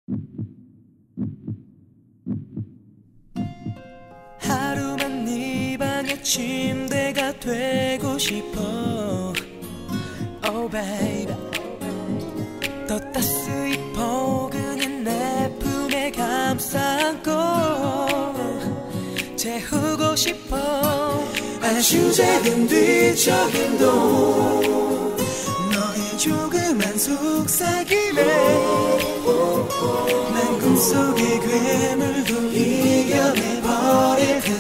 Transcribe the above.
하루만 네 방의 침대가 되고 싶어. Oh baby, 더 따스히 포근한 내 품에 감싸고 재우고 싶어. 아주 작은 뒤척임도 너의 조그만 속삭임에 난 꿈속의 괴물도 이겨내버릴 테니